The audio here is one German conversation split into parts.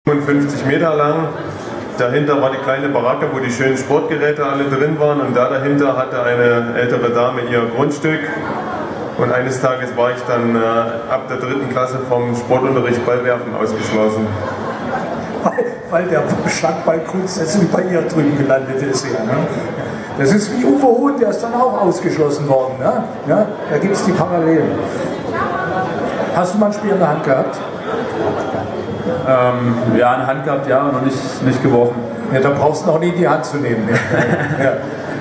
55 Meter lang. Dahinter war die kleine Baracke, wo die schönen Sportgeräte alle drin waren, und da dahinter hatte eine ältere Dame ihr Grundstück. Und eines Tages war ich dann ab der 3. Klasse vom Sportunterricht Ballwerfen ausgeschlossen. Weil der Schlagball grundsätzlich bei ihr drüben gelandet ist. Ja, ne? Das ist wie Uwe Huhn, der ist dann auch ausgeschlossen worden. Ne? Ja, da gibt es die Parallelen. Hast du mal ein Spiel in der Hand gehabt? Ja, in der Hand gehabt, ja, noch nicht geworfen. Ja, da brauchst du noch nie die Hand zu nehmen. Ja.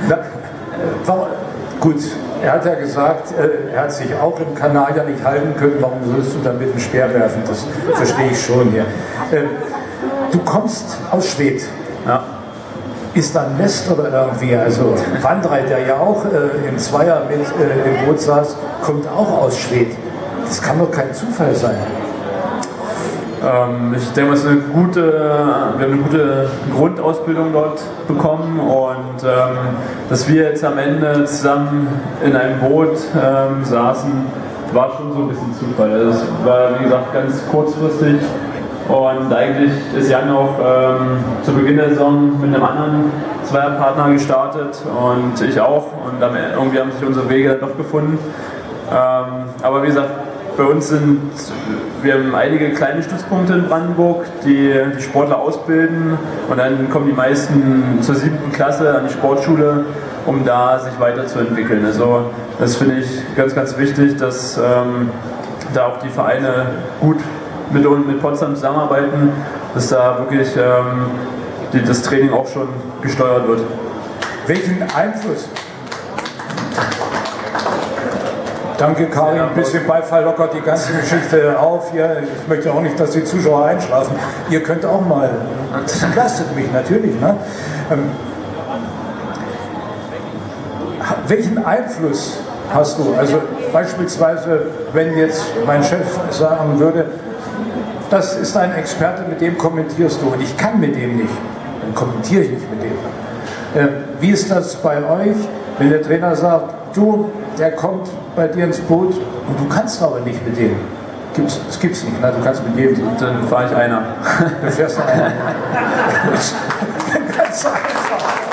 Gut, er hat ja gesagt, er hat sich auch im Kanadier nicht halten können. Warum sollst du dann mit dem Speer werfen? Das verstehe ich schon hier. Du kommst aus Schwedt. Ja. Ist da ein Nest oder irgendwie? Also Wandreit, der ja auch im Zweier mit im Boot saß, kommt auch aus Schwedt. Das kann doch kein Zufall sein. Ich denke, wir haben eine gute Grundausbildung dort bekommen, und dass wir jetzt am Ende zusammen in einem Boot saßen, war schon so ein bisschen Zufall. Also es war, wie gesagt, ganz kurzfristig, und eigentlich ist Jan auch zu Beginn der Saison mit einem anderen Zweierpartner gestartet und ich auch, und dann irgendwie haben sich unsere Wege dann doch gefunden. Aber wie gesagt, bei uns wir haben einige kleine Stützpunkte in Brandenburg, die Sportler ausbilden, und dann kommen die meisten zur 7. Klasse an die Sportschule, um da sich weiterzuentwickeln. Also das finde ich ganz, ganz wichtig, dass da auch die Vereine gut mit Potsdam zusammenarbeiten, dass da wirklich das Training auch schon gesteuert wird. Welchen Einfluss? Danke, Karin. Ein bisschen Beifall lockert die ganze Geschichte auf. Hier. Ich möchte auch nicht, dass die Zuschauer einschlafen. Ihr könnt auch mal. Das entlastet mich natürlich. Ne? Welchen Einfluss hast du? Also beispielsweise, wenn jetzt mein Chef sagen würde, das ist ein Experte, mit dem kommentierst du, und ich kann mit dem nicht, dann kommentiere ich nicht mit dem. Wie ist das bei euch, wenn der Trainer sagt, du, der kommt bei dir ins Boot und du kannst aber nicht mit dem? Das gibt's nicht, ne? Du kannst mit dem. Dann fahre ich einer. Du fährst einer. Ganz einfach.